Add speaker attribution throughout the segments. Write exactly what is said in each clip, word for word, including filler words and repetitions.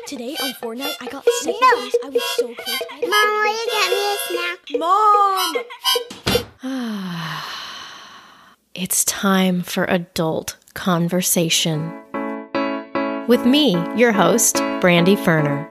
Speaker 1: Today on Fortnite, I got second place. I was so close.
Speaker 2: Mom, will you get me a snack?
Speaker 1: Mom!
Speaker 3: It's time for adult conversation. With me, your host, Brandy Ferner.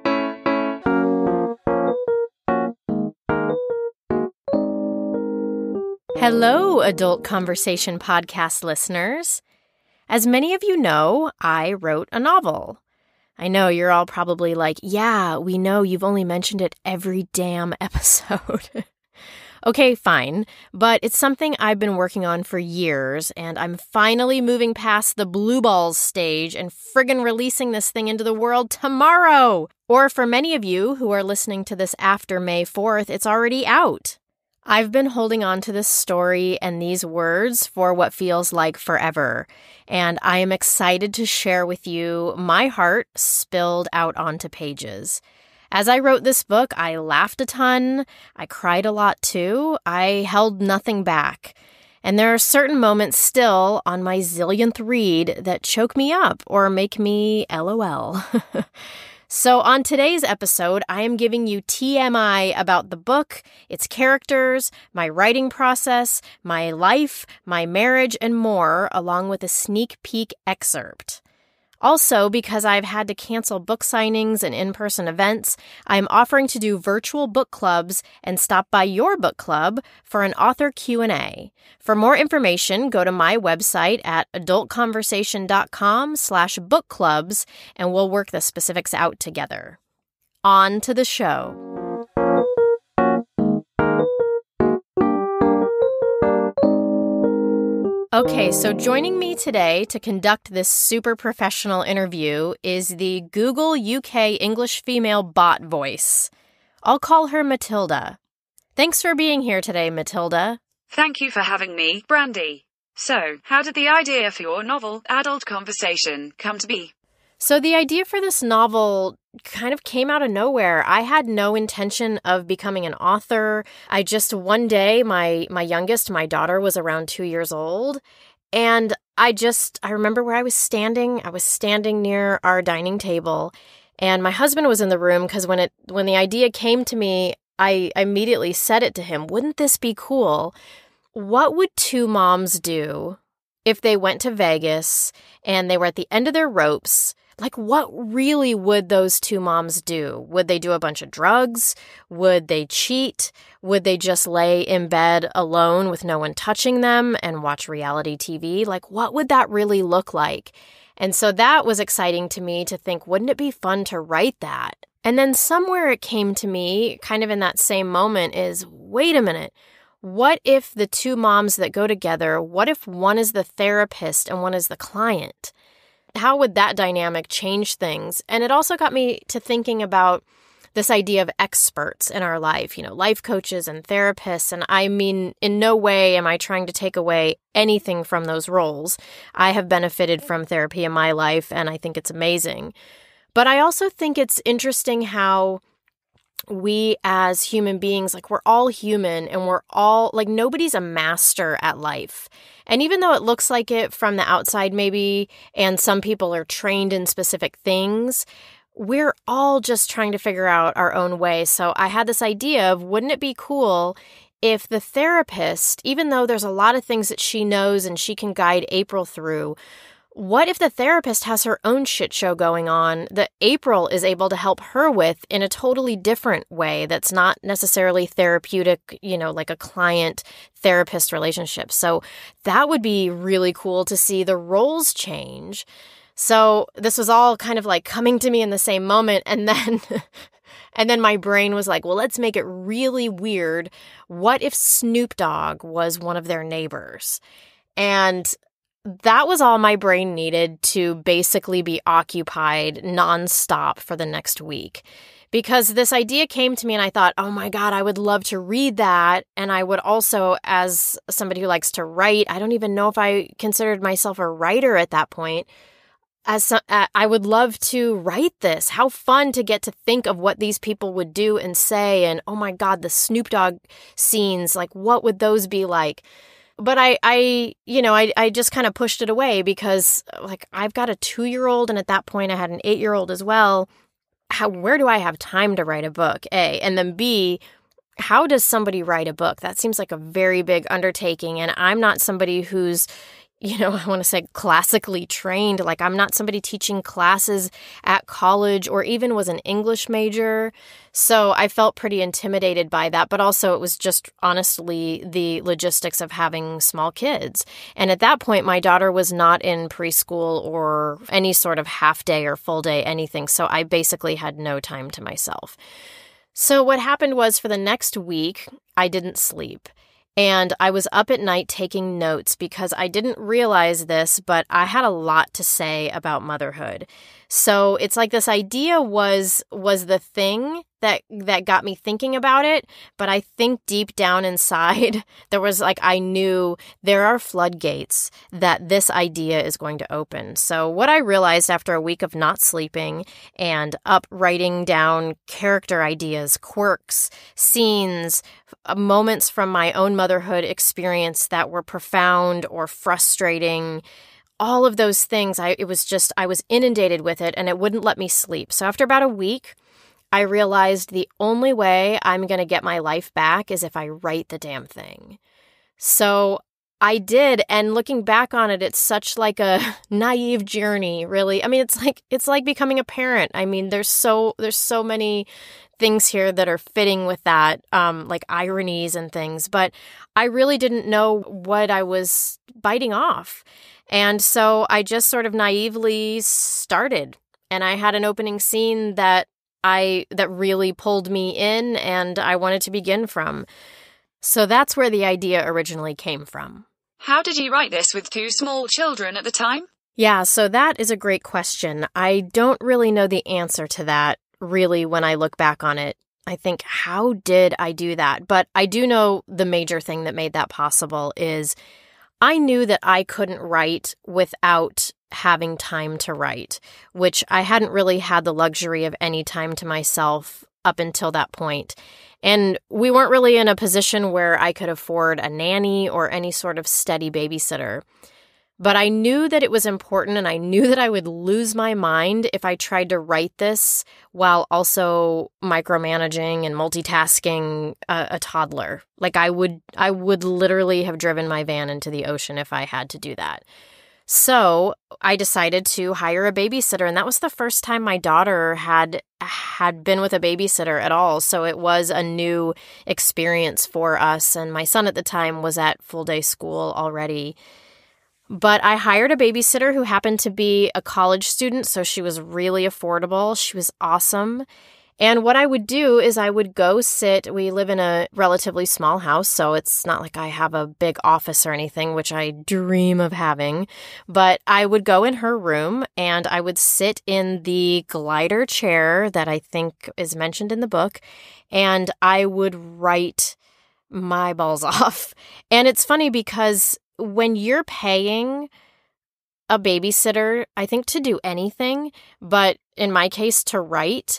Speaker 3: Hello, Adult Conversation podcast listeners. As many of you know, I wrote a novel. I know you're all probably like, yeah, we know you've only mentioned it every damn episode. Okay, fine, but it's something I've been working on for years, and I'm finally moving past the blue balls stage and friggin' releasing this thing into the world tomorrow! Or for many of you who are listening to this after May fourth, it's already out. I've been holding on to this story and these words for what feels like forever, and I am excited to share with you my heart spilled out onto pages. As I wrote this book, I laughed a ton, I cried a lot too, I held nothing back, and there are certain moments still on my zillionth read that choke me up or make me LOL. So on today's episode, I am giving you T M I about the book, its characters, my writing process, my life, my marriage, and more, along with a sneak peek excerpt. Also, because I've had to cancel book signings and in-person events, I'm offering to do virtual book clubs and stop by your book club for an author Q and A. For more information, go to my website at adultconversation.com slash book clubs, and we'll work the specifics out together. On to the show. Okay, so joining me today to conduct this super professional interview is the Google U K English female bot voice. I'll call her Matilda. Thanks for being here today, Matilda.
Speaker 4: Thank you for having me, Brandy. So, how did the idea for your novel, Adult Conversation, come to be?
Speaker 3: So the idea for this novel kind of came out of nowhere. I had no intention of becoming an author. I just, one day, my my youngest, my daughter, was around two years old. And I just, I remember where I was standing. I was standing near our dining table. And my husband was in the room because when it when the idea came to me, I immediately said it to him. Wouldn't this be cool? What would two moms do if they went to Vegas and they were at the end of their ropes? Like, what really would those two moms do? Would they do a bunch of drugs? Would they cheat? Would they just lay in bed alone with no one touching them and watch reality T V? Like, what would that really look like? And so that was exciting to me to think, wouldn't it be fun to write that? And then somewhere it came to me, kind of in that same moment, is, wait a minute. What if the two moms that go together, what if one is the therapist and one is the client? How would that dynamic change things? And it also got me to thinking about this idea of experts in our life, you know, life coaches and therapists. And I mean, in no way am I trying to take away anything from those roles. I have benefited from therapy in my life, and I think it's amazing. But I also think it's interesting how we as human beings, like, we're all human and we're all, like, nobody's a master at life. And even though it looks like it from the outside maybe, and some people are trained in specific things, we're all just trying to figure out our own way. So I had this idea of, wouldn't it be cool if the therapist, even though there's a lot of things that she knows and she can guide April through, what if the therapist has her own shit show going on that April is able to help her with in a totally different way that's not necessarily therapeutic, you know, like a client-therapist relationship? So that would be really cool to see the roles change. So this was all kind of like coming to me in the same moment. And then and then my brain was like, well, let's make it really weird. What if Snoop Dogg was one of their neighbors? And that was all my brain needed to basically be occupied nonstop for the next week. Because this idea came to me and I thought, oh my God, I would love to read that. And I would also, as somebody who likes to write, I don't even know if I considered myself a writer at that point. As some, uh, I would love to write this. How fun to get to think of what these people would do and say. And oh my God, the Snoop Dogg scenes, like, what would those be like? But I, I, you know, I, I just kind of pushed it away because, like, I've got a two-year-old, and at that point I had an eight-year-old as well. how, where do I have time to write a book, A? And then B, how does somebody write a book? That seems like a very big undertaking. And I'm not somebody who's, you know, I want to say classically trained. Like, I'm not somebody teaching classes at college or even was an English major. So I felt pretty intimidated by that. But also it was just honestly the logistics of having small kids. And at that point, my daughter was not in preschool or any sort of half day or full day, anything. So I basically had no time to myself. So what happened was for the next week, I didn't sleep. And I was up at night taking notes because I didn't realize this, but I had a lot to say about motherhood. So it's like this idea was was the thing that that got me thinking about it. But I think deep down inside, there was like, I knew there are floodgates that this idea is going to open. So what I realized after a week of not sleeping and up writing down character ideas, quirks, scenes, moments from my own motherhood experience that were profound or frustrating, all of those things, I it was just, I was inundated with it and it wouldn't let me sleep. So after about a week, I realized the only way I'm going to get my life back is if I write the damn thing. So I did, and looking back on it, it's such like a naive journey, really. I mean, it's like it's like becoming a parent. I mean, there's so there's so many things here that are fitting with that, um, like ironies and things. But I really didn't know what I was biting off. And so I just sort of naively started. And I had an opening scene that I that really pulled me in and I wanted to begin from. So that's where the idea originally came from.
Speaker 4: How did you write this with two small children at the time?
Speaker 3: Yeah, so that is a great question. I don't really know the answer to that, really, when I look back on it. I think, how did I do that? But I do know the major thing that made that possible is I knew that I couldn't write without having time to write, which I hadn't really had the luxury of any time to myself up until that point. And we weren't really in a position where I could afford a nanny or any sort of steady babysitter. But I knew that it was important, and I knew that I would lose my mind if I tried to write this while also micromanaging and multitasking a, a toddler. Like I would, I would literally have driven my van into the ocean if I had to do that. So I decided to hire a babysitter, and that was the first time my daughter had had been with a babysitter at all. So it was a new experience for us, and my son at the time was at full-day school already. But I hired a babysitter who happened to be a college student, so she was really affordable. She was awesome. And what I would do is I would go sit, we live in a relatively small house, so it's not like I have a big office or anything, which I dream of having, but I would go in her room and I would sit in the glider chair that I think is mentioned in the book, and I would write my balls off. And it's funny because when you're paying a babysitter, I think to do anything, but in my case to write,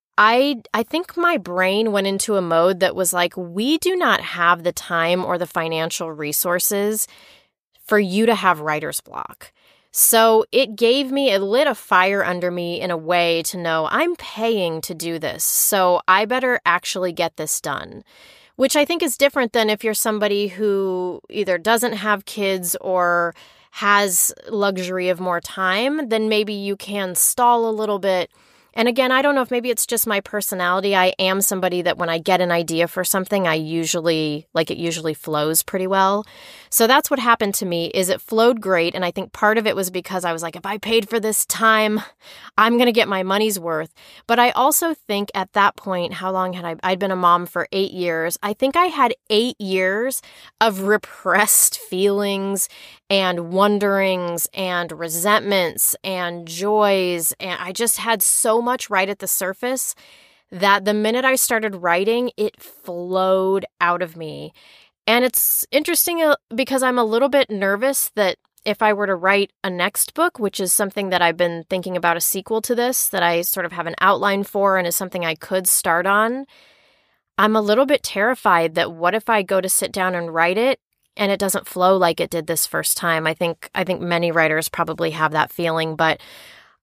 Speaker 3: I I think my brain went into a mode that was like, we do not have the time or the financial resources for you to have writer's block. So it gave me, it lit a fire under me in a way to know I'm paying to do this, so I better actually get this done. Which I think is different than if you're somebody who either doesn't have kids or has luxury of more time, then maybe you can stall a little bit. And again, I don't know if maybe it's just my personality. I am somebody that when I get an idea for something, I usually, like it usually flows pretty well. So that's what happened to me, is it flowed great. And I think part of it was because I was like, if I paid for this time, I'm going to get my money's worth. But I also think at that point, how long had I, I'd been a mom for eight years. I think I had eight years of repressed feelings and wonderings and resentments and joys. And I just had so much right at the surface that the minute I started writing, it flowed out of me. And it's interesting because I'm a little bit nervous that if I were to write a next book, which is something that I've been thinking about, a sequel to this, that I sort of have an outline for and is something I could start on, I'm a little bit terrified that what if I go to sit down and write it and it doesn't flow like it did this first time. I think I think many writers probably have that feeling, but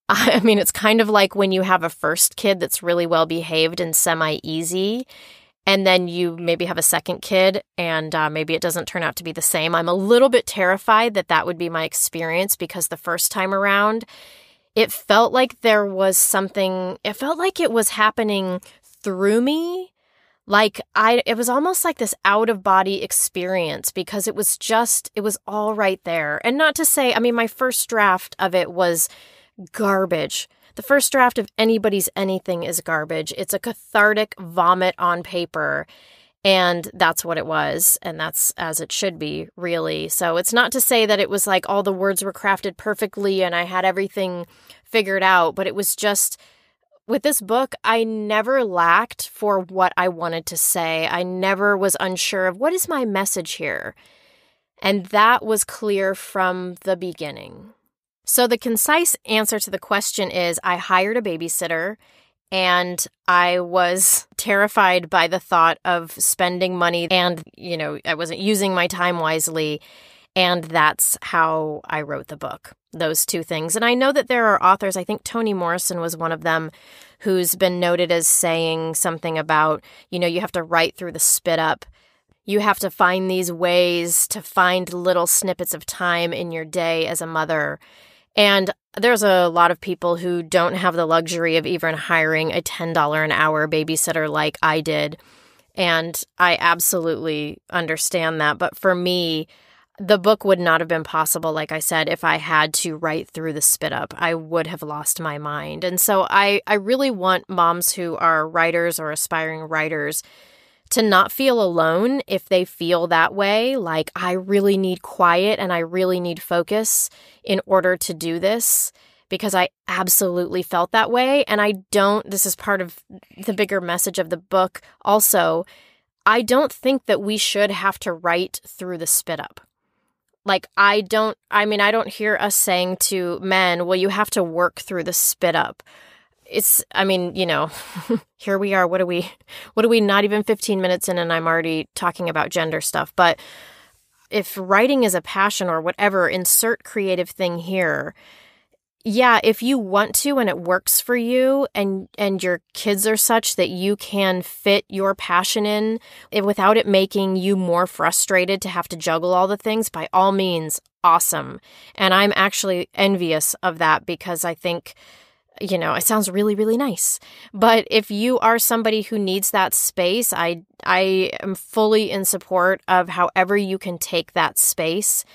Speaker 3: I mean, it's kind of like when you have a first kid that's really well behaved and semi-easy, and then you maybe have a second kid and uh, maybe it doesn't turn out to be the same. I'm a little bit terrified that that would be my experience because the first time around, it felt like there was something, it felt like it was happening through me. Like I, it was almost like this out of body experience because it was just, it was all right there. And not to say, I mean, my first draft of it was garbage. The first draft of anybody's anything is garbage. It's a cathartic vomit on paper. And that's what it was. And that's as it should be, really. So it's not to say that it was like all the words were crafted perfectly and I had everything figured out. But it was just, with this book, I never lacked for what I wanted to say. I never was unsure of what is my message here. And that was clear from the beginning. So the concise answer to the question is I hired a babysitter and I was terrified by the thought of spending money and, you know, I wasn't using my time wisely. And that's how I wrote the book, those two things. And I know that there are authors, I think Toni Morrison was one of them, who's been noted as saying something about, you know, you have to write through the spit up. You have to find these ways to find little snippets of time in your day as a mother. And there's a lot of people who don't have the luxury of even hiring a ten dollars an hour babysitter like I did. And I absolutely understand that. But for me, the book would not have been possible, like I said, if I had to write through the spit up. I would have lost my mind. And so I, I really want moms who are writers or aspiring writers to not feel alone if they feel that way, like I really need quiet and I really need focus in order to do this, because I absolutely felt that way. And I don't, this is part of the bigger message of the book also, I don't think that we should have to write through the spit up. Like, I don't, I mean, I don't hear us saying to men, well, you have to work through the spit up. It's, I mean, you know, here we are. What are we, what are we not even fifteen minutes in and I'm already talking about gender stuff. But if writing is a passion or whatever, insert creative thing here. Yeah, if you want to and it works for you and, and your kids are such that you can fit your passion in without it making you more frustrated to have to juggle all the things, by all means, awesome. And I'm actually envious of that because I think, you know, it sounds really, really nice. But if you are somebody who needs that space, I I am fully in support of however you can take that space.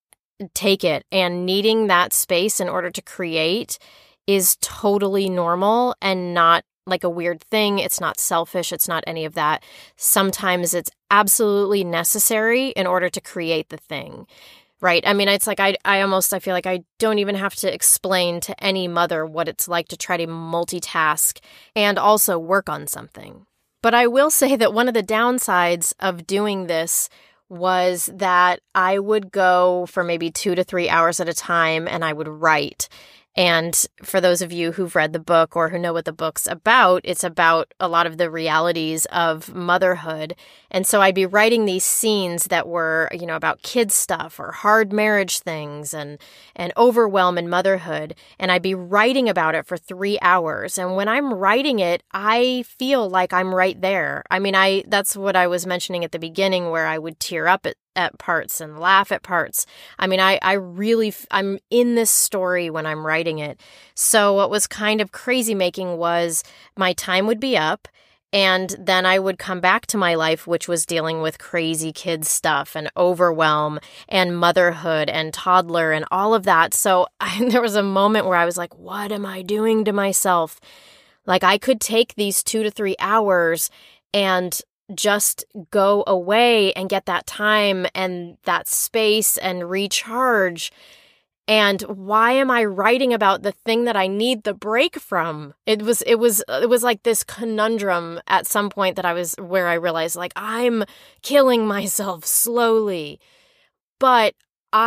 Speaker 3: Take it. And needing that space in order to create is totally normal and not like a weird thing. It's not selfish. It's not any of that. Sometimes it's absolutely necessary in order to create the thing. Right. I mean, it's like I, I almost I feel like I don't even have to explain to any mother what it's like to try to multitask and also work on something. But I will say that one of the downsides of doing this was that I would go for maybe two to three hours at a time and I would write. And for those of you who've read the book or who know what the book's about, it's about a lot of the realities of motherhood. And so I'd be writing these scenes that were, you know, about kids stuff or hard marriage things and, and overwhelm in motherhood. And I'd be writing about it for three hours. And when I'm writing it, I feel like I'm right there. I mean, I that's what I was mentioning at the beginning where I would tear up at at parts and laugh at parts. I mean, I, I really, I'm in this story when I'm writing it. So what was kind of crazy making was my time would be up and then I would come back to my life, which was dealing with crazy kids stuff and overwhelm and motherhood and toddler and all of that. So I, there was a moment where I was like, what am I doing to myself? Like I could take these two to three hours and just go away and get that time and that space and recharge. And why am I writing about the thing that I need the break from? It was, it was, it was like this conundrum at some point that I was, where I realized like I'm killing myself slowly. But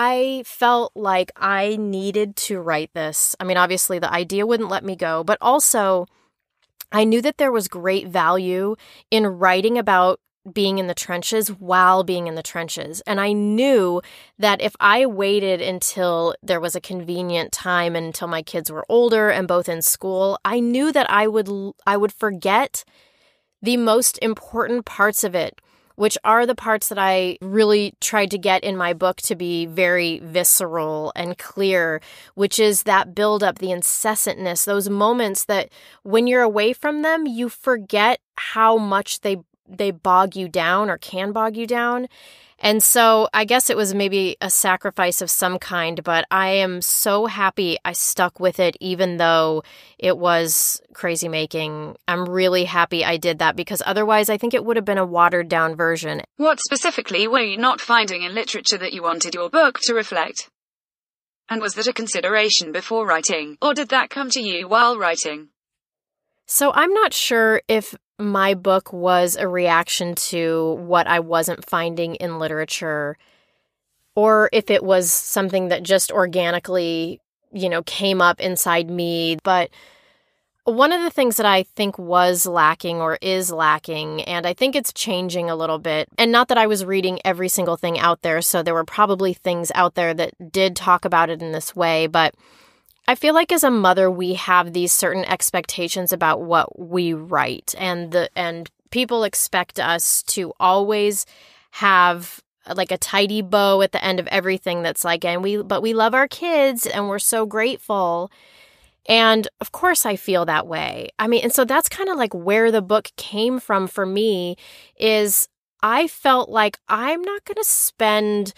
Speaker 3: I felt like I needed to write this. I mean, obviously the idea wouldn't let me go, but also I knew that there was great value in writing about being in the trenches while being in the trenches. And I knew that if I waited until there was a convenient time and until my kids were older and both in school, I knew that I would I would forget the most important parts of it, which are the parts that I really tried to get in my book to be very visceral and clear, which is that buildup, the incessantness, those moments that when you're away from them, you forget how much they they bog you down or can bog you down. And so I guess it was maybe a sacrifice of some kind, but I am so happy I stuck with it, even though it was crazy making. I'm really happy I did that, because otherwise I think it would have been a watered down version.
Speaker 4: What specifically were you not finding in literature that you wanted your book to reflect? And was that a consideration before writing, or did that come to you while writing?
Speaker 3: So I'm not sure if my book was a reaction to what I wasn't finding in literature, or if it was something that just organically, you know, came up inside me. But one of the things that I think was lacking or is lacking, and I think it's changing a little bit, and not that I was reading every single thing out there, so there were probably things out there that did talk about it in this way, but I feel like as a mother, we have these certain expectations about what we write, and the and people expect us to always have like a tidy bow at the end of everything that's like, and we, but we love our kids and we're so grateful. And of course I feel that way. I mean, and so that's kind of like where the book came from for me, is I felt like I'm not going to spend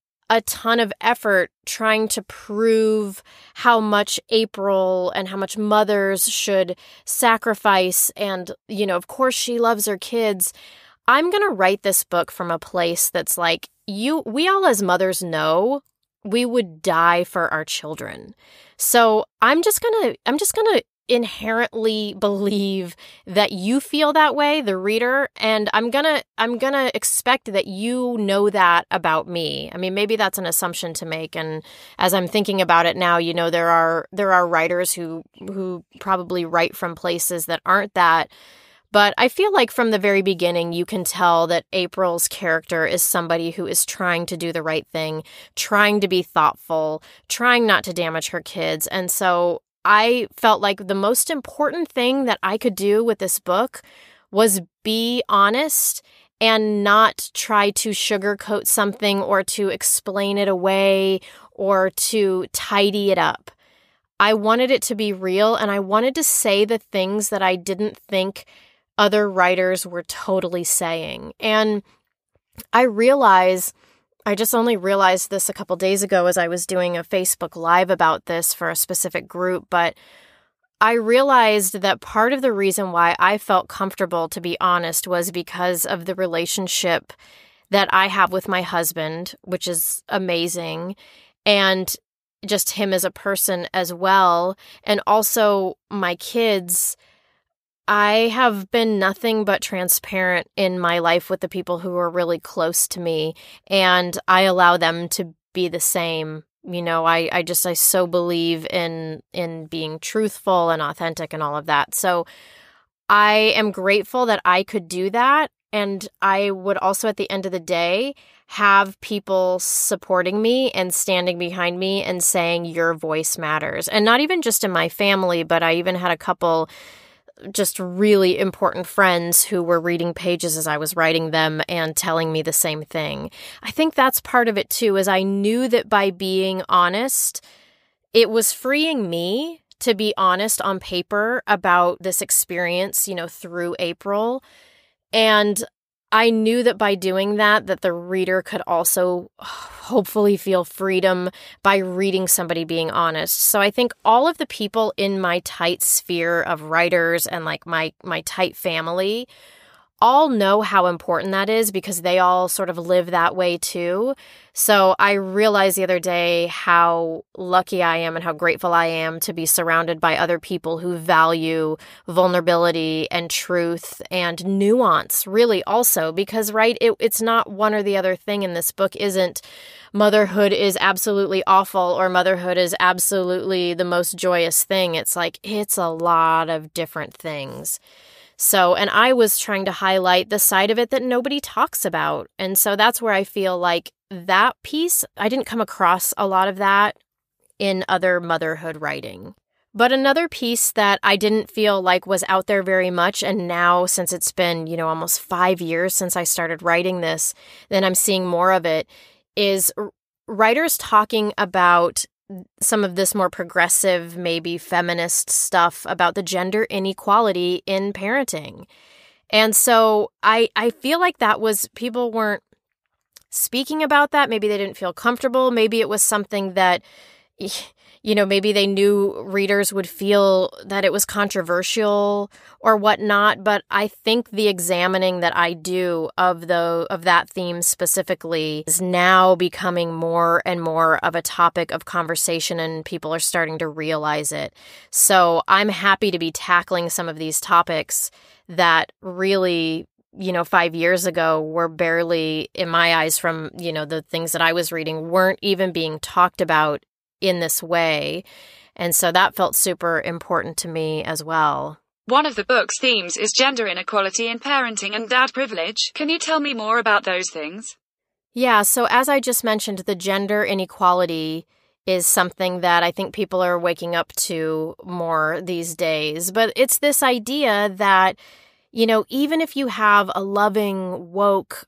Speaker 3: a ton of effort trying to prove how much April and how much mothers should sacrifice. And, you know, of course she loves her kids. I'm going to write this book from a place that's like, you, we all as mothers know we would die for our children. So I'm just going to, I'm just going to inherently believe that you feel that way, the reader, and I'm gonna I'm gonna expect that you know that about me. I mean, maybe that's an assumption to make, and as I'm thinking about it now, you know, there are there are writers who who probably write from places that aren't that. But I feel like from the very beginning, you can tell that April's character is somebody who is trying to do the right thing, trying to be thoughtful, trying not to damage her kids, and so I felt like the most important thing that I could do with this book was be honest and not try to sugarcoat something or to explain it away or to tidy it up. I wanted it to be real, and I wanted to say the things that I didn't think other writers were totally saying. And I realize I just only realized this a couple days ago as I was doing a Facebook Live about this for a specific group, but I realized that part of the reason why I felt comfortable, to be honest, was because of the relationship that I have with my husband, which is amazing, and just him as a person as well, and also my kids. I have been nothing but transparent in my life with the people who are really close to me, and I allow them to be the same. You know, I, I just, I so believe in, in being truthful and authentic and all of that. So I am grateful that I could do that. And I would also, at the end of the day, have people supporting me and standing behind me and saying, your voice matters. And not even just in my family, but I even had a couple just really important friends who were reading pages as I was writing them and telling me the same thing. I think that's part of it too, is I knew that by being honest, it was freeing me to be honest on paper about this experience, you know, through April. And I knew that by doing that, that the reader could also hopefully feel freedom by reading somebody being honest. So I think all of the people in my tight sphere of writers and like my, my tight family all know how important that is, because they all sort of live that way too. So I realized the other day how lucky I am and how grateful I am to be surrounded by other people who value vulnerability and truth and nuance, really also, because, right, it, it's not one or the other thing in this book. Isn't motherhood is absolutely awful or motherhood is absolutely the most joyous thing. It's like, it's a lot of different things. So, and I was trying to highlight the side of it that nobody talks about. And so that's where I feel like that piece, I didn't come across a lot of that in other motherhood writing. But another piece that I didn't feel like was out there very much, and now since it's been, you know, almost five years since I started writing this, then I'm seeing more of it, is writers talking about some of this more progressive, maybe feminist stuff about the gender inequality in parenting. And so I I feel like that was, people weren't speaking about that. Maybe they didn't feel comfortable. Maybe it was something that, you know, maybe they knew readers would feel that it was controversial or whatnot. But I think the examining that I do of the of that theme specifically is now becoming more and more of a topic of conversation, and people are starting to realize it. So I'm happy to be tackling some of these topics that really, you know, five years ago were barely, in my eyes, from, you know, the things that I was reading, weren't even being talked about in this way. And so that felt super important to me as well.
Speaker 4: One of the book's themes is gender inequality in parenting and dad privilege. Can you tell me more about those things?
Speaker 3: Yeah, so as I just mentioned, the gender inequality is something that I think people are waking up to more these days. But it's this idea that, you know, even if you have a loving, woke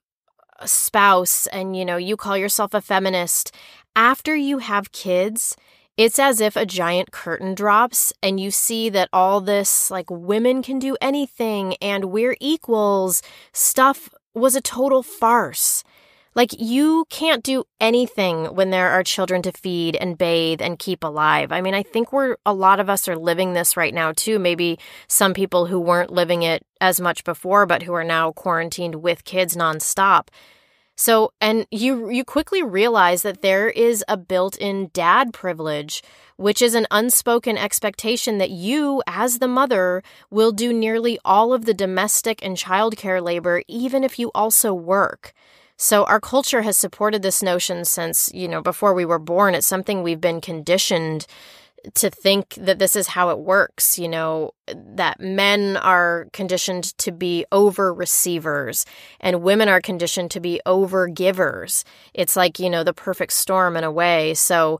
Speaker 3: spouse and, you know, you call yourself a feminist, after you have kids, it's as if a giant curtain drops and you see that all this, like, women can do anything and we're equals stuff was a total farce. Like, you can't do anything when there are children to feed and bathe and keep alive. I mean, I think we're, a lot of us are living this right now too. Maybe some people who weren't living it as much before, but who are now quarantined with kids nonstop. So, and you you quickly realize that there is a built-in dad privilege, which is an unspoken expectation that you, as the mother, will do nearly all of the domestic and childcare labor, even if you also work. So our culture has supported this notion since, you know, before we were born. It's something we've been conditioned to think that this is how it works, you know, that men are conditioned to be over receivers and women are conditioned to be over givers. It's like, you know, the perfect storm in a way. So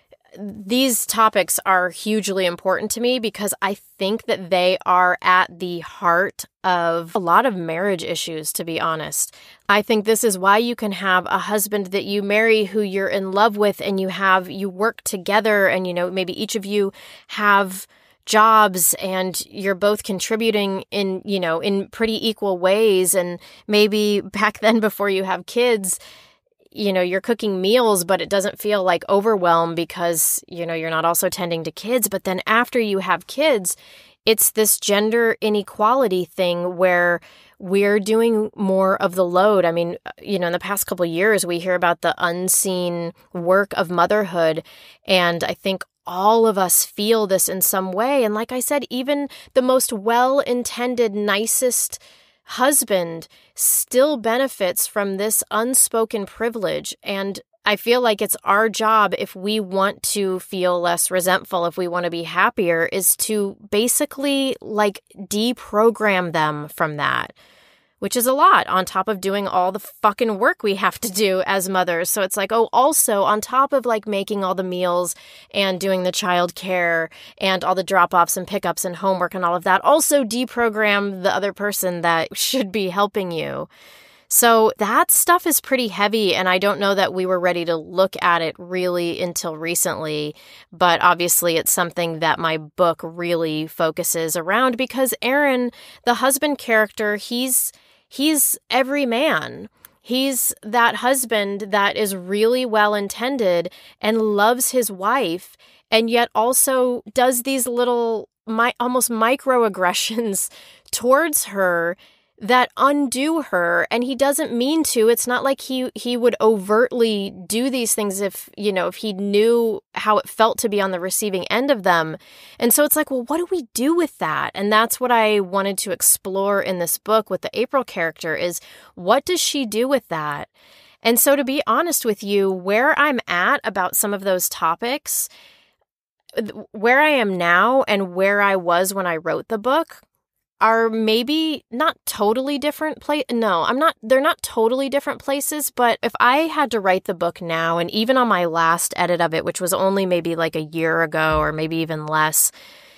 Speaker 3: these topics are hugely important to me because I think that they are at the heart of a lot of marriage issues, to be honest. I think this is why you can have a husband that you marry who you're in love with and you have, you work together and, you know, maybe each of you have jobs and you're both contributing in, you know, in pretty equal ways. And maybe back then before you have kids, you know, you're cooking meals, but it doesn't feel like overwhelm because, you know, you're not also tending to kids. But then after you have kids, it's this gender inequality thing where we're doing more of the load. I mean, you know, in the past couple of years, we hear about the unseen work of motherhood. And I think all of us feel this in some way. And like I said, even the most well-intended, nicest husband still benefits from this unspoken privilege. And I feel like it's our job, if we want to feel less resentful, if we want to be happier, is to basically like deprogram them from that, which is a lot on top of doing all the fucking work we have to do as mothers. So it's like, oh, also on top of like making all the meals and doing the child care and all the drop-offs and pickups and homework and all of that, also deprogram the other person that should be helping you. So that stuff is pretty heavy, and I don't know that we were ready to look at it really until recently, but obviously it's something that my book really focuses around because Aaron, the husband character, he's he's every man. He's that husband that is really well-intended and loves his wife, and yet also does these little my, almost microaggressions towards her that undo her, and he doesn't mean to. It's not like he he would overtly do these things if, you know, if he knew how it felt to be on the receiving end of them. And so it's like, well, what do we do with that? And that's what I wanted to explore in this book with the April character is, what does she do with that? And so to be honest with you, where I'm at about some of those topics, where I am now and where I was when I wrote the book are maybe not totally different place. No, I'm not. They're not totally different places. But if I had to write the book now, and even on my last edit of it, which was only maybe like a year ago or maybe even less,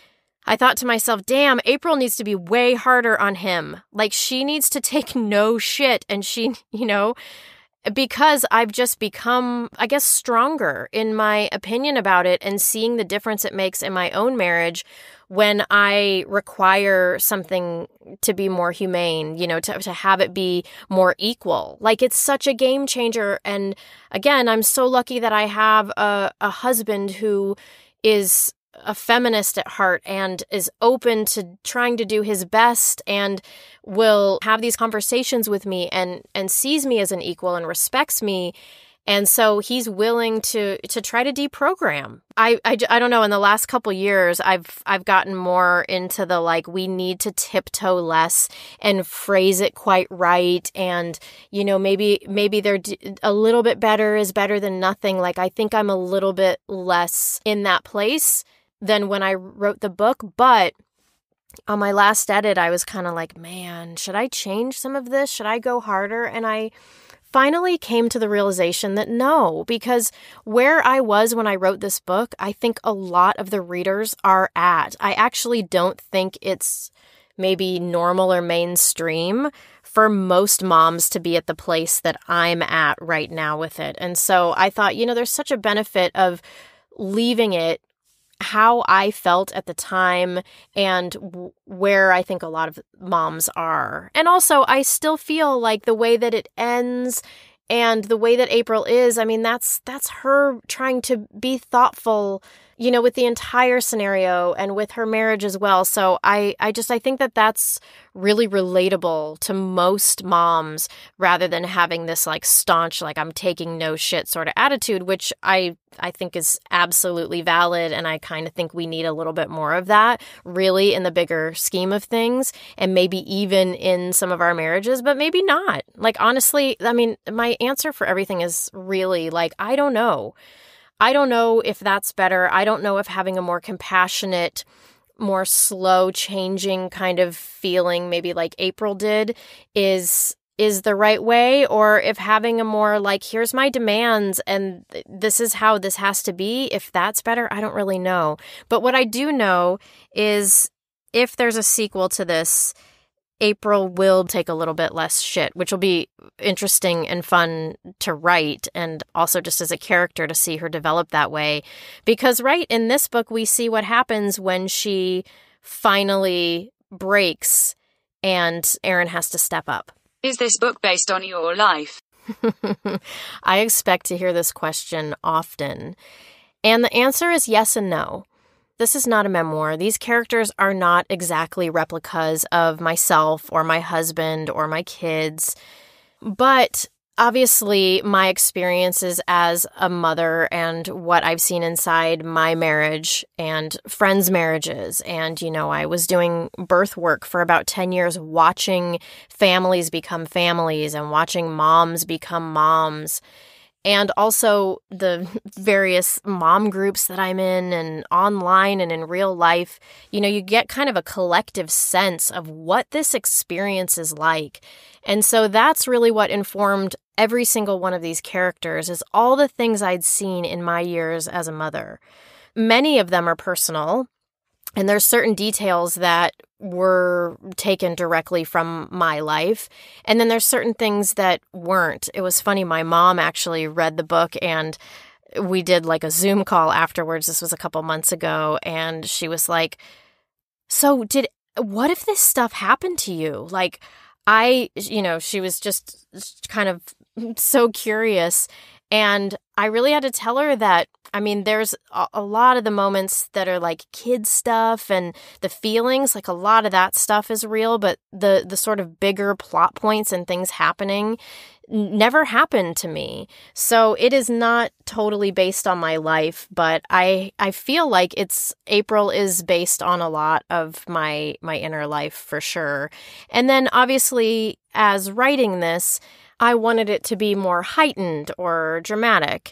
Speaker 3: I thought to myself, damn, April needs to be way harder on him. Like, she needs to take no shit. And she, you know, because I've just become, I guess, stronger in my opinion about it and seeing the difference it makes in my own marriage when I require something to be more humane, you know, to, to have it be more equal. Like, it's such a game changer. And again, I'm so lucky that I have a, a husband who is a feminist at heart and is open to trying to do his best and will have these conversations with me and, and sees me as an equal and respects me. And so he's willing to to try to deprogram. I, I, I don't know, in the last couple years, I've I've gotten more into the, like, we need to tiptoe less and phrase it quite right. And, you know, maybe maybe they're d- a little bit better is better than nothing. Like, I think I'm a little bit less in that place than when I wrote the book. But on my last edit, I was kind of like, man, should I change some of this? Should I go harder? And I finally came to the realization that no, because where I was when I wrote this book, I think a lot of the readers are at. I actually don't think it's maybe normal or mainstream for most moms to be at the place that I'm at right now with it. And so I thought, you know, there's such a benefit of leaving it how I felt at the time and w- where I think a lot of moms are. And also, I still feel like the way that it ends and the way that April is, I mean, that's that's her trying to be thoughtful, you know, with the entire scenario and with her marriage as well. So I, I just, I think that that's really relatable to most moms rather than having this like staunch, like I'm taking no shit sort of attitude, which I, I think is absolutely valid. And I kind of think we need a little bit more of that really in the bigger scheme of things and maybe even in some of our marriages, but maybe not. Like, honestly, I mean, my answer for everything is really like, I don't know. I don't know if that's better. I don't know if having a more compassionate, more slow changing kind of feeling, maybe like April did, is is the right way, or if having a more like, here's my demands and this is how this has to be, if that's better, I don't really know. But what I do know is if there's a sequel to this, April will take a little bit less shit, which will be interesting and fun to write, and also just as a character to see her develop that way. Because right in this book, we see what happens when she finally breaks and Aaron has to step up.
Speaker 4: Is this book based on your life?
Speaker 3: I expect to hear this question often. And the answer is yes and no. This is not a memoir. These characters are not exactly replicas of myself or my husband or my kids. But obviously, my experiences as a mother and what I've seen inside my marriage and friends' marriages. And, you know, I was doing birth work for about ten years, watching families become families and watching moms become moms. And also the various mom groups that I'm in and online and in real life, you know, you get kind of a collective sense of what this experience is like. And so that's really what informed every single one of these characters, is all the things I'd seen in my years as a mother. Many of them are personal, and there's certain details that were taken directly from my life. And then there's certain things that weren't. It was funny. My mom actually read the book and we did like a Zoom call afterwards. This was a couple months ago. And she was like, so did, what if this stuff happened to you? Like, I, you know, she was just kind of so curious. And I really had to tell her that, I mean, there's a, a lot of the moments that are like kid stuff and the feelings, like a lot of that stuff is real, but the the sort of bigger plot points and things happening never happened to me. So it is not totally based on my life, but I I feel like it's April is based on a lot of my my inner life for sure. And then obviously as writing this, I wanted it to be more heightened or dramatic.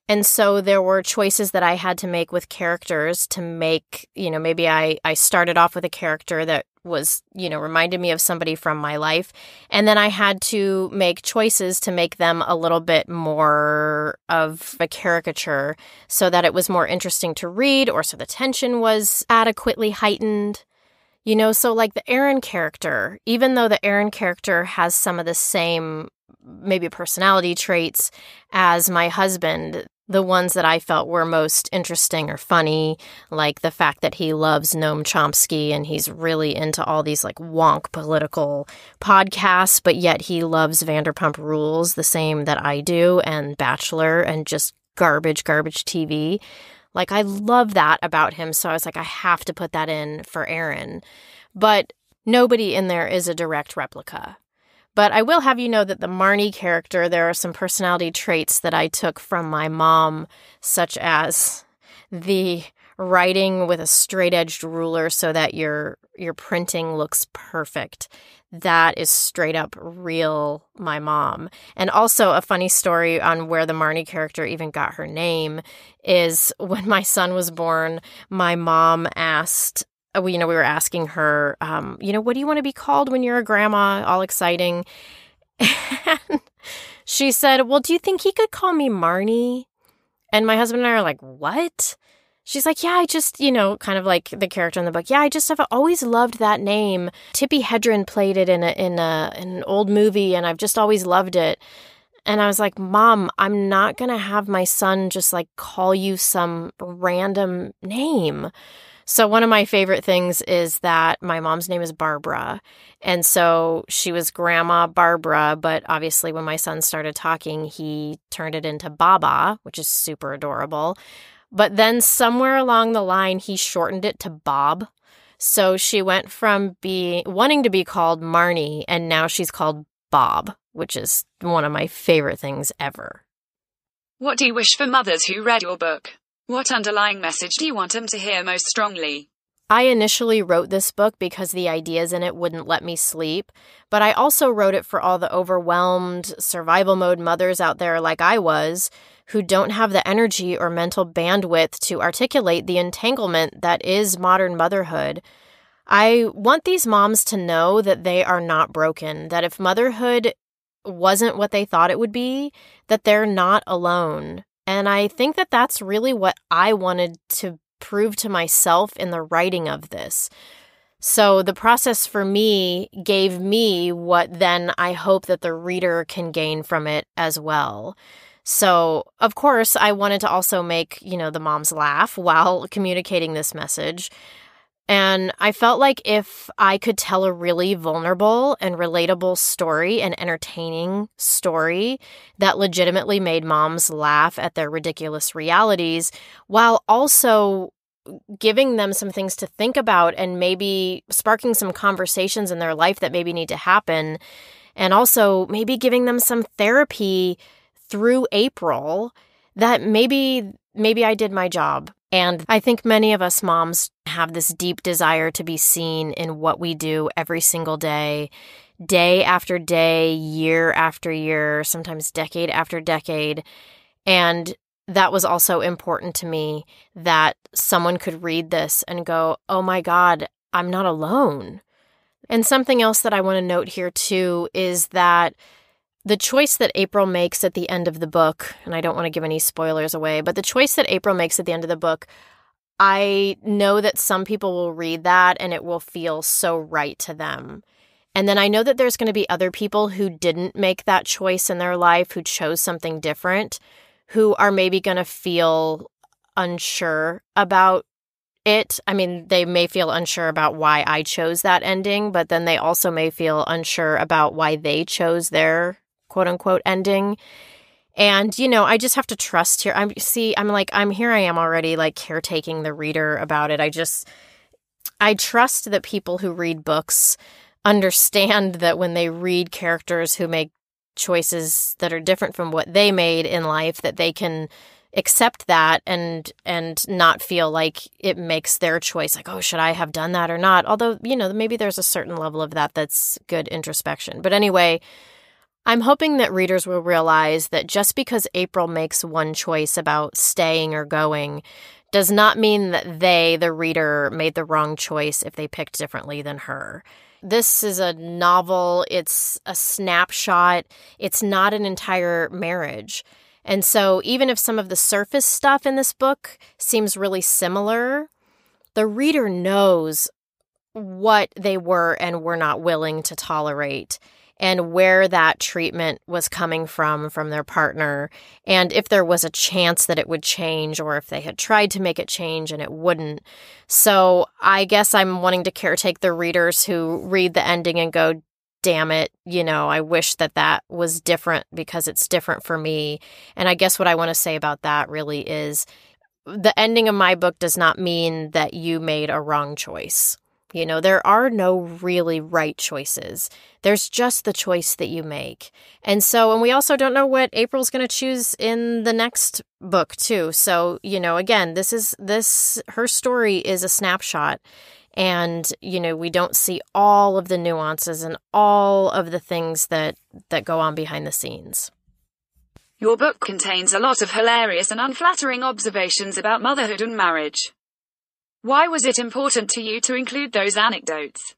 Speaker 3: And so there were choices that I had to make with characters to make, you know, maybe I, I started off with a character that was, you know, reminded me of somebody from my life. And then I had to make choices to make them a little bit more of a caricature so that it was more interesting to read, or so the tension was adequately heightened. You know, so like the Aaron character, even though the Aaron character has some of the same maybe personality traits as my husband, the ones that I felt were most interesting or funny, like the fact that he loves Noam Chomsky and he's really into all these like wonk political podcasts, but yet he loves Vanderpump Rules the same that I do, and Bachelor, and just garbage, garbage T V. Like, I love that about him. So I was like, I have to put that in for Aaron. But nobody in there is a direct replica. But I will have you know that the Marnie character, there are some personality traits that I took from my mom, such as the writing with a straight-edged ruler so that your your printing looks perfect. That is straight up real my mom. And also a funny story on where the Marnie character even got her name is when my son was born, my mom asked, you know, we were asking her, um, you know, what do you want to be called when you're a grandma? All exciting. And she said, well, do you think he could call me Marnie? And my husband and I are like, what? She's like, yeah, I just, you know, kind of like the character in the book. Yeah, I just have always loved that name. Tippi Hedren played it in a in a in an old movie, and I've just always loved it. And I was like, Mom, I'm not going to have my son just like call you some random name. So one of my favorite things is that my mom's name is Barbara. And so she was Grandma Barbara, but obviously when my son started talking, he turned it into Baba, which is super adorable. But then somewhere along the line, he shortened it to Bob. So she went from being wanting to be called Marnie, and now she's called Bob, which is one of my favorite things ever.
Speaker 4: What do you wish for mothers who read your book? What underlying message do you want them to hear most strongly?
Speaker 3: I initially wrote this book because the ideas in it wouldn't let me sleep, but I also wrote it for all the overwhelmed survival mode mothers out there like I was, who don't have the energy or mental bandwidth to articulate the entanglement that is modern motherhood. I want these moms to know that they are not broken, that if motherhood wasn't what they thought it would be, that they're not alone. And I think that that's really what I wanted to prove to myself in the writing of this. So the process for me gave me what then I hope that the reader can gain from it as well. So, of course, I wanted to also make, you know, the moms laugh while communicating this message. And I felt like if I could tell a really vulnerable and relatable story, an entertaining story that legitimately made moms laugh at their ridiculous realities, while also giving them some things to think about and maybe sparking some conversations in their life that maybe need to happen, and also maybe giving them some therapy through April, that maybe maybe I did my job. And I think many of us moms have this deep desire to be seen in what we do every single day, day after day, year after year, sometimes decade after decade. And that was also important to me, that someone could read this and go, oh my God, I'm not alone. And something else that I want to note here too is that the choice that April makes at the end of the book, and I don't want to give any spoilers away, but the choice that April makes at the end of the book, I know that some people will read that and it will feel so right to them. And then I know that there's going to be other people who didn't make that choice in their life, who chose something different, who are maybe going to feel unsure about it. I mean, they may feel unsure about why I chose that ending, but then they also may feel unsure about why they chose their quote unquote ending. And, you know, I just have to trust here. I'm see, I'm like, I'm here I am already like caretaking the reader about it. I just, I trust that people who read books understand that when they read characters who make choices that are different from what they made in life, that they can accept that and and not feel like it makes their choice like, oh, should I have done that or not? Although, you know, maybe there's a certain level of that that's good introspection. But anyway, I'm hoping that readers will realize that just because April makes one choice about staying or going does not mean that they, the reader, made the wrong choice if they picked differently than her. This is a novel. It's a snapshot. It's not an entire marriage. And so even if some of the surface stuff in this book seems really similar, the reader knows what they were and were not willing to tolerate, and where that treatment was coming from, from their partner, and if there was a chance that it would change, or if they had tried to make it change and it wouldn't. So I guess I'm wanting to caretake the readers who read the ending and go, damn it, you know, I wish that that was different because it's different for me. And I guess what I want to say about that really is the ending of my book does not mean that you made a wrong choice. You know, there are no really right choices. There's just the choice that you make. And so, and we also don't know what April's going to choose in the next book too. So, you know, again, this is, this, her story is a snapshot. And, you know, we don't see all of the nuances and all of the things that, that go on behind the scenes.
Speaker 4: Your book contains a lot of hilarious and unflattering observations about motherhood and marriage. Why was it important to you to include those anecdotes?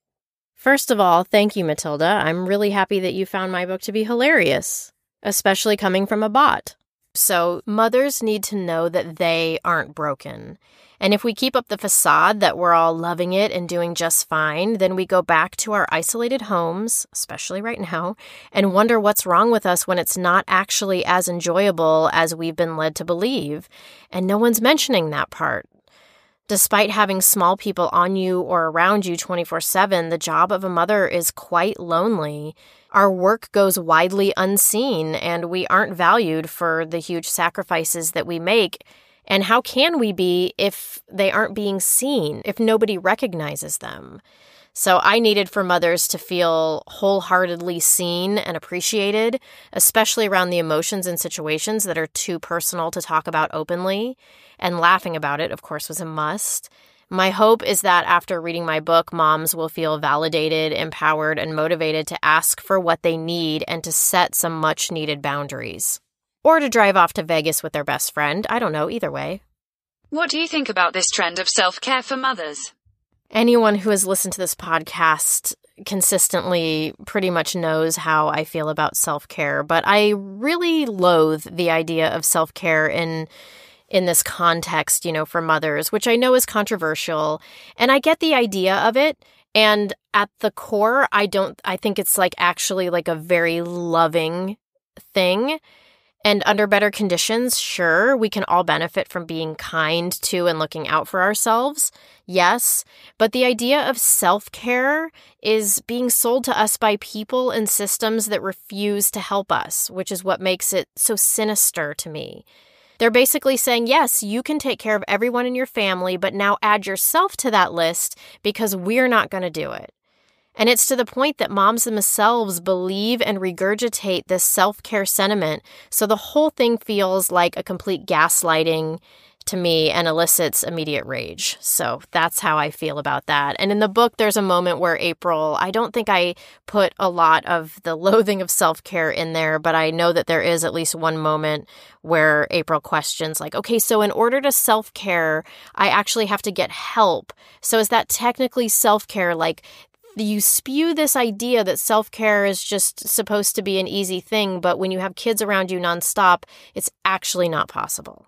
Speaker 3: First of all, thank you, Matilda. I'm really happy that you found my book to be hilarious, especially coming from a bot. So mothers need to know that they aren't broken. And if we keep up the facade that we're all loving it and doing just fine, then we go back to our isolated homes, especially right now, and wonder what's wrong with us when it's not actually as enjoyable as we've been led to believe. And no one's mentioning that part. Despite having small people on you or around you twenty-four seven, the job of a mother is quite lonely. Our work goes widely unseen, and we aren't valued for the huge sacrifices that we make. And how can we be if they aren't being seen, if nobody recognizes them? So I needed for mothers to feel wholeheartedly seen and appreciated, especially around the emotions and situations that are too personal to talk about openly. And laughing about it, of course, was a must. My hope is that after reading my book, moms will feel validated, empowered, and motivated to ask for what they need and to set some much-needed boundaries. Or to drive off to Vegas with their best friend. I don't know, either way.
Speaker 4: What do you think about this trend of self-care for mothers?
Speaker 3: Anyone who has listened to this podcast consistently pretty much knows how I feel about self-care, but I really loathe the idea of self-care in in this context, you know, for mothers, which I know is controversial. And I get the idea of it. And at the core, I don't, I think it's like actually like a very loving thing. And under better conditions, sure, we can all benefit from being kind to and looking out for ourselves. Yes. But the idea of self-care is being sold to us by people and systems that refuse to help us, which is what makes it so sinister to me. They're basically saying, yes, you can take care of everyone in your family, but now add yourself to that list because we're not going to do it. And it's to the point that moms themselves believe and regurgitate this self-care sentiment, so the whole thing feels like a complete gaslighting to me and elicits immediate rage. So that's how I feel about that. And in the book, there's a moment where April, I don't think I put a lot of the loathing of self-care in there, but I know that there is at least one moment where April questions like, okay, so in order to self-care, I actually have to get help. So is that technically self-care? Like, you spew this idea that self-care is just supposed to be an easy thing, but when you have kids around you nonstop, it's actually not possible.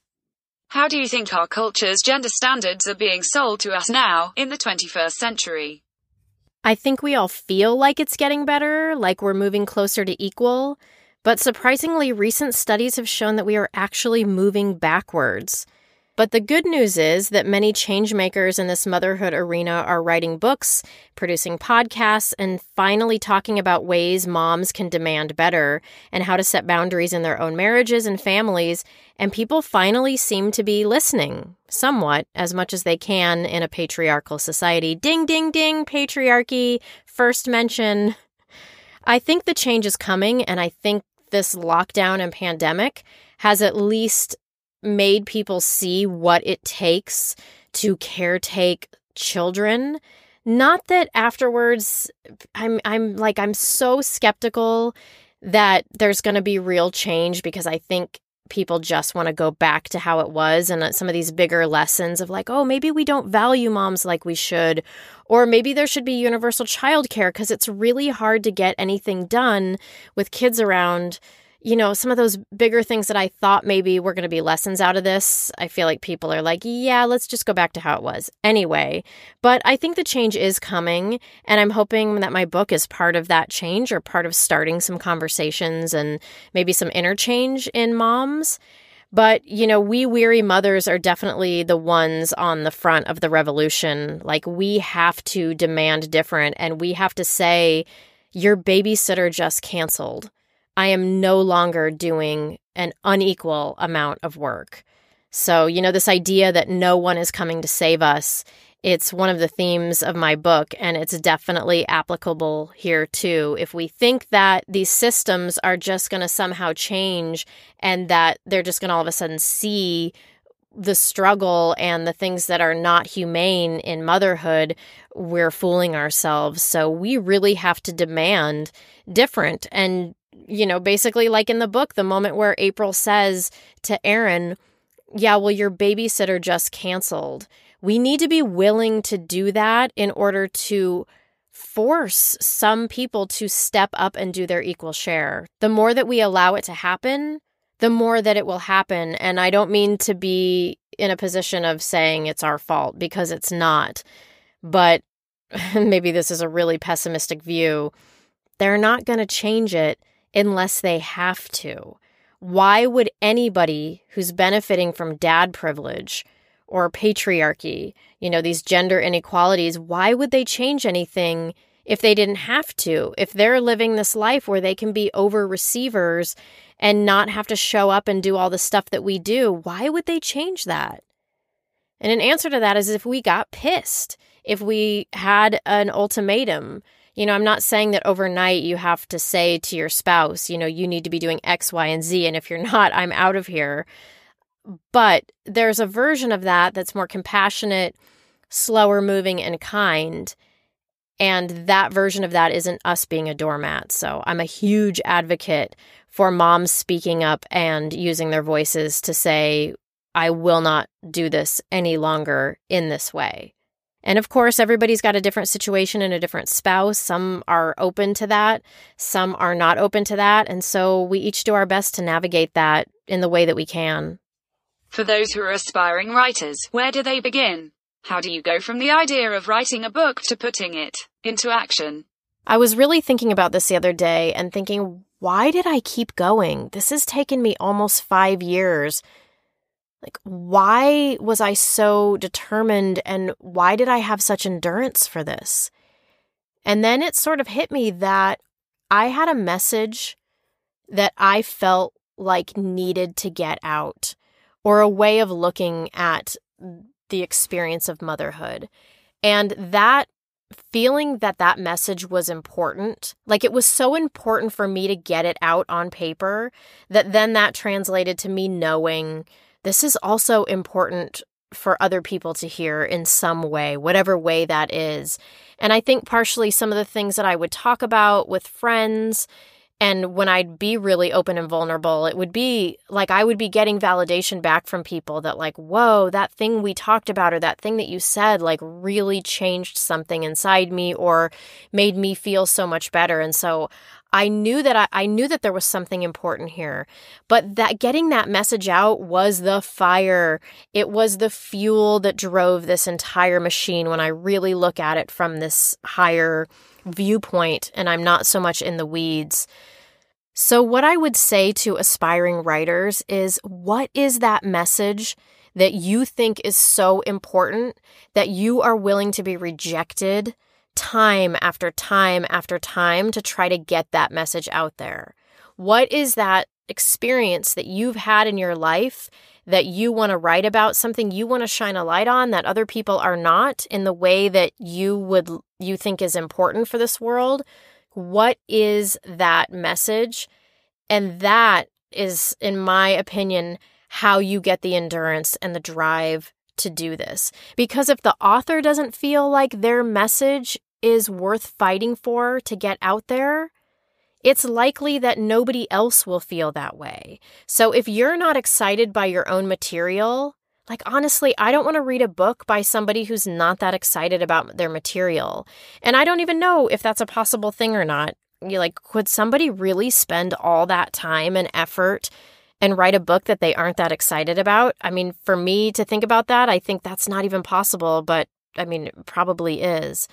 Speaker 4: How do you think our culture's gender standards are being sold to us now, in the twenty-first century?
Speaker 3: I think we all feel like it's getting better, like we're moving closer to equal, but surprisingly, recent studies have shown that we are actually moving backwards. But the good news is that many change makers in this motherhood arena are writing books, producing podcasts, and finally talking about ways moms can demand better and how to set boundaries in their own marriages and families. And people finally seem to be listening, somewhat, as much as they can in a patriarchal society. Ding, ding, ding, patriarchy, first mention. I think the change is coming, and I think this lockdown and pandemic has at least made people see what it takes to caretake children, Not that afterwards, I'm I'm like, I'm so skeptical that there's going to be real change, because I think people just want to go back to how it was, and some of these bigger lessons of like, oh, maybe we don't value moms like we should, or maybe there should be universal childcare because it's really hard to get anything done with kids around. You know, some of those bigger things that I thought maybe were going to be lessons out of this, I feel like people are like, yeah, let's just go back to how it was anyway. But I think the change is coming, and I'm hoping that my book is part of that change, or part of starting some conversations and maybe some interchange in moms. But, you know, we weary mothers are definitely the ones on the front of the revolution. Like, we have to demand different, and we have to say, your babysitter just canceled. I am no longer doing an unequal amount of work. So, you know, this idea that no one is coming to save us, it's one of the themes of my book, and it's definitely applicable here too. If we think that these systems are just going to somehow change, and that they're just going to all of a sudden see the struggle and the things that are not humane in motherhood, we're fooling ourselves. So we really have to demand different. And you know, basically like in the book, the moment where April says to Aaron, yeah, well, your babysitter just canceled. We need to be willing to do that in order to force some people to step up and do their equal share. The more that we allow it to happen, the more that it will happen. And I don't mean to be in a position of saying it's our fault, because it's not. But maybe this is a really pessimistic view. They're not going to change it unless they have to. Why would anybody who's benefiting from dad privilege or patriarchy, you know, these gender inequalities, why would they change anything if they didn't have to? If they're living this life where they can be over receivers and not have to show up and do all the stuff that we do, why would they change that? And an answer to that is if we got pissed, if we had an ultimatum. You know, I'm not saying that overnight you have to say to your spouse, you know, you need to be doing X, Y, and Z, and if you're not, I'm out of here. But there's a version of that that's more compassionate, slower moving, and kind. And that version of that isn't us being a doormat. So I'm a huge advocate for moms speaking up and using their voices to say, I will not do this any longer in this way. And of course, everybody's got a different situation and a different spouse. Some are open to that. Some are not open to that. And so we each do our best to navigate that in the way that we can.
Speaker 4: For those who are aspiring writers, where do they begin? How do you go from the idea of writing a book to putting it into action?
Speaker 3: I was really thinking about this the other day and thinking, why did I keep going? This has taken me almost five years. Like, why was I so determined, and why did I have such endurance for this? And then it sort of hit me that I had a message that I felt like needed to get out, or a way of looking at the experience of motherhood. And that feeling that that message was important, like it was so important for me to get it out on paper, that then that translated to me knowing this is also important for other people to hear in some way, whatever way that is. And I think partially some of the things that I would talk about with friends, and when I'd be really open and vulnerable, it would be like I would be getting validation back from people that like, whoa, that thing we talked about, or that thing that you said like really changed something inside me or made me feel so much better. And so I knew that I, I knew that there was something important here, but that getting that message out was the fire. It was the fuel that drove this entire machine when I really look at it from this higher viewpoint, and I'm not so much in the weeds. So what I would say to aspiring writers is, what is that message that you think is so important that you are willing to be rejected time after time after time to try to get that message out there? What is that experience that you've had in your life that you want to write about, something you want to shine a light on that other people are not in the way that you would you think is important for this world? What is that message? And that is, in my opinion, how you get the endurance and the drive to do this. Because if the author doesn't feel like their message is worth fighting for to get out there, it's likely that nobody else will feel that way. So if you're not excited by your own material, like honestly, I don't want to read a book by somebody who's not that excited about their material. And I don't even know if that's a possible thing or not. You're like, could somebody really spend all that time and effort and write a book that they aren't that excited about? I mean, for me to think about that, I think that's not even possible, but I mean, it probably is.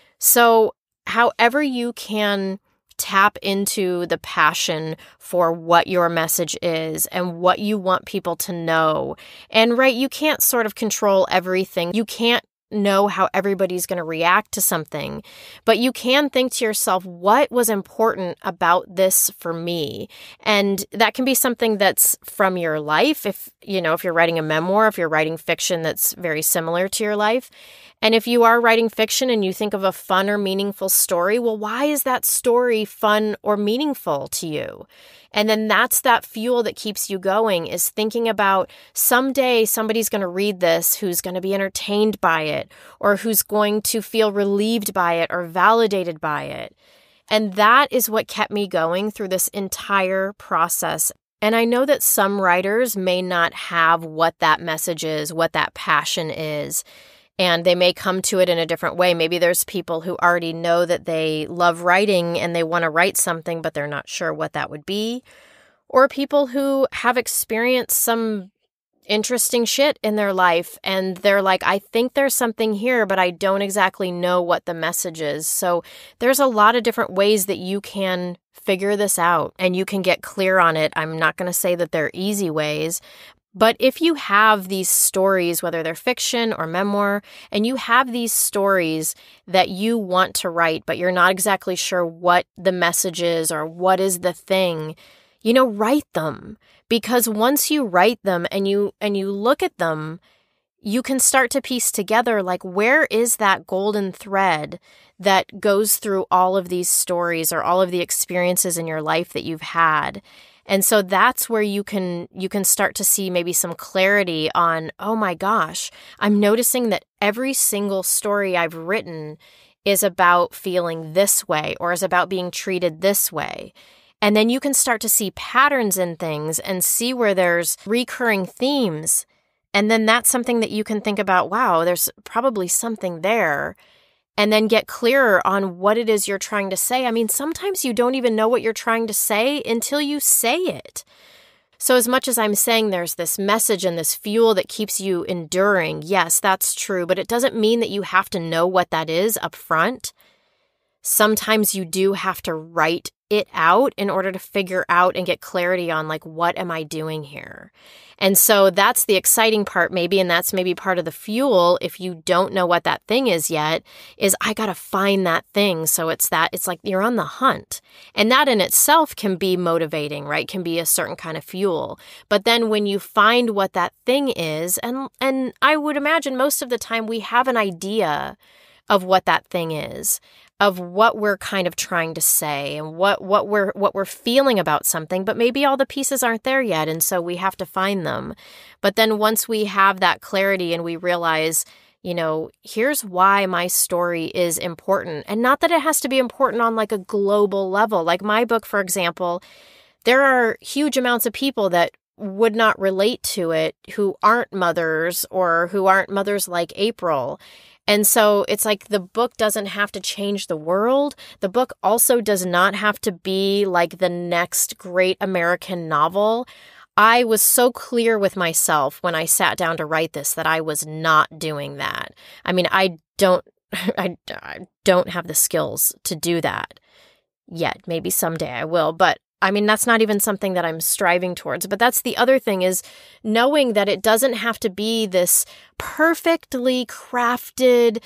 Speaker 3: So however you can tap into the passion for what your message is and what you want people to know. And right, you can't sort of control everything. You can't know how everybody's going to react to something, but you can think to yourself, what was important about this for me? And that can be something that's from your life. If, you know, if you're writing a memoir, if you're writing fiction that's very similar to your life. And if you are writing fiction and you think of a fun or meaningful story, well, why is that story fun or meaningful to you? And then that's that fuel that keeps you going, is thinking about someday somebody's going to read this who's going to be entertained by it, or who's going to feel relieved by it or validated by it. And that is what kept me going through this entire process. And I know that some writers may not have what that message is, what that passion is. And they may come to it in a different way. Maybe there's people who already know that they love writing and they want to write something, but they're not sure what that would be. Or people who have experienced some interesting shit in their life and they're like, I think there's something here, but I don't exactly know what the message is. So there's a lot of different ways that you can figure this out and you can get clear on it. I'm not going to say that they're easy ways. But if you have these stories, whether they're fiction or memoir, and you have these stories that you want to write, but you're not exactly sure what the message is or what is the thing, you know, write them. Because once you write them and you and you look at them, you can start to piece together, like, where is that golden thread that goes through all of these stories or all of the experiences in your life that you've had? And so that's where you can you can start to see maybe some clarity on, oh my gosh, I'm noticing that every single story I've written is about feeling this way or is about being treated this way. And then you can start to see patterns in things and see where there's recurring themes. And then that's something that you can think about, wow, there's probably something there. And then get clearer on what it is you're trying to say. I mean, sometimes you don't even know what you're trying to say until you say it. So as much as I'm saying there's this message and this fuel that keeps you enduring, yes, that's true, but it doesn't mean that you have to know what that is up front. Sometimes you do have to write it out in order to figure out and get clarity on, like, what am I doing here? And so that's the exciting part maybe, and that's maybe part of the fuel if you don't know what that thing is yet, is I got to find that thing. So it's that, it's like you're on the hunt. And that in itself can be motivating, right? Can be a certain kind of fuel. But then when you find what that thing is, and and I would imagine most of the time we have an idea of what that thing is, of what we're kind of trying to say and what, what we're what we're feeling about something, but maybe all the pieces aren't there yet, and so we have to find them. But then once we have that clarity and we realize, you know, here's why my story is important, and not that it has to be important on like a global level. Like my book, for example, there are huge amounts of people that would not relate to it who aren't mothers or who aren't mothers like April. And so it's like the book doesn't have to change the world. The book also does not have to be like the next great American novel. I was so clear with myself when I sat down to write this that I was not doing that. I mean, I don't, I, I don't have the skills to do that yet. Maybe someday I will, but I mean, that's not even something that I'm striving towards. But that's the other thing, is knowing that it doesn't have to be this perfectly crafted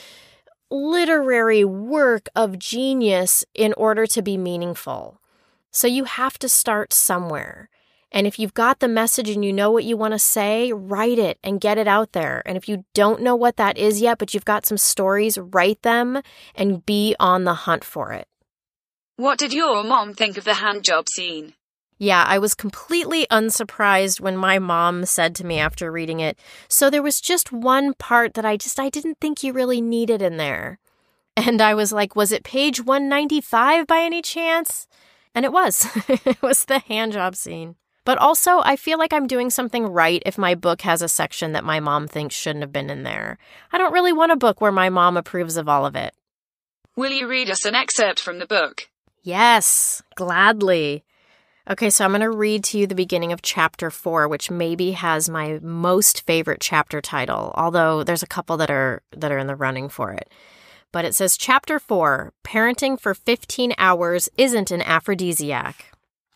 Speaker 3: literary work of genius in order to be meaningful. So you have to start somewhere. And if you've got the message and you know what you want to say, write it and get it out there. And if you don't know what that is yet, but you've got some stories, write them and be on the hunt for it.
Speaker 4: What did your mom think of the handjob scene?
Speaker 3: Yeah, I was completely unsurprised when my mom said to me after reading it, so there was just one part that I just, I didn't think you really needed in there. And I was like, was it page one ninety-five by any chance? And it was. It was the handjob scene. But also, I feel like I'm doing something right if my book has a section that my mom thinks shouldn't have been in there. I don't really want a book where my mom approves of all of it.
Speaker 4: Will you read us an excerpt from the book?
Speaker 3: Yes, gladly. Okay, so I'm going to read to you the beginning of chapter four, which maybe has my most favorite chapter title, although there's a couple that are that are in the running for it. But it says, Chapter four, Parenting for fifteen hours Isn't an Aphrodisiac.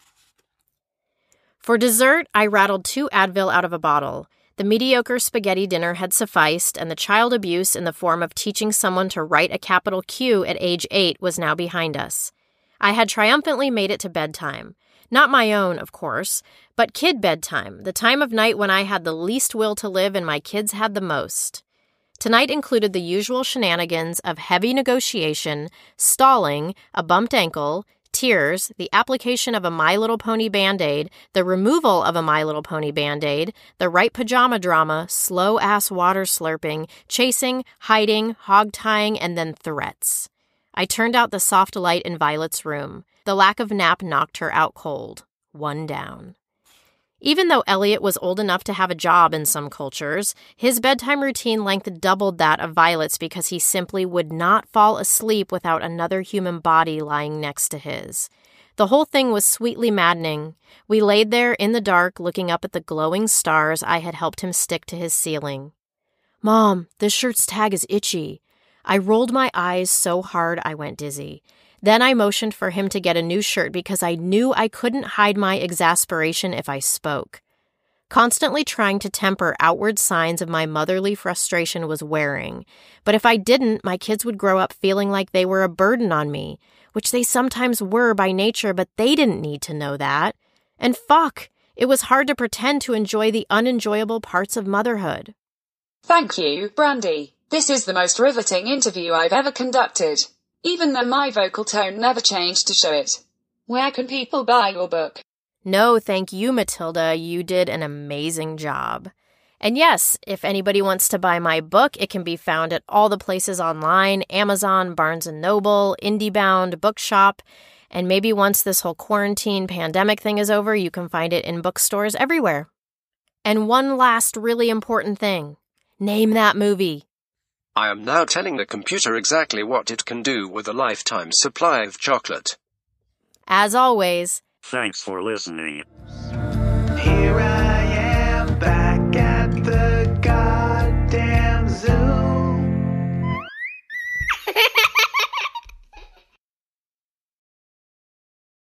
Speaker 3: For dessert, I rattled two Advil out of a bottle. The mediocre spaghetti dinner had sufficed, and the child abuse in the form of teaching someone to write a capital Q at age eight was now behind us. I had triumphantly made it to bedtime. Not my own, of course, but kid bedtime, the time of night when I had the least will to live and my kids had the most. Tonight included the usual shenanigans of heavy negotiation, stalling, a bumped ankle, tears, the application of a My Little Pony Band-Aid, the removal of a My Little Pony Band-Aid, the right pajama drama, slow-ass water slurping, chasing, hiding, hog-tying, and then threats. I turned out the soft light in Violet's room. The lack of nap knocked her out cold. One down. Even though Elliot was old enough to have a job in some cultures, his bedtime routine length doubled that of Violet's because he simply would not fall asleep without another human body lying next to his. The whole thing was sweetly maddening. We laid there in the dark looking up at the glowing stars I had helped him stick to his ceiling. "Mom, this shirt's tag is itchy." I rolled my eyes so hard I went dizzy. Then I motioned for him to get a new shirt because I knew I couldn't hide my exasperation if I spoke. Constantly trying to temper outward signs of my motherly frustration was wearing, but if I didn't, my kids would grow up feeling like they were a burden on me, which they sometimes were by nature, but they didn't need to know that. And fuck, it was hard to pretend to enjoy the unenjoyable parts of motherhood.
Speaker 4: Thank you, Brandy. This is the most riveting interview I've ever conducted. Even though my vocal tone never changed to show it. Where can people buy your book?
Speaker 3: No, thank you, Matilda. You did an amazing job. And yes, if anybody wants to buy my book, it can be found at all the places online, Amazon, Barnes and Noble, IndieBound, Bookshop, and maybe once this whole quarantine pandemic thing is over, you can find it in bookstores everywhere. And one last really important thing. Name that movie.
Speaker 5: I am now telling the computer exactly what it can do with a lifetime supply of chocolate.
Speaker 3: As always,
Speaker 6: thanks for listening.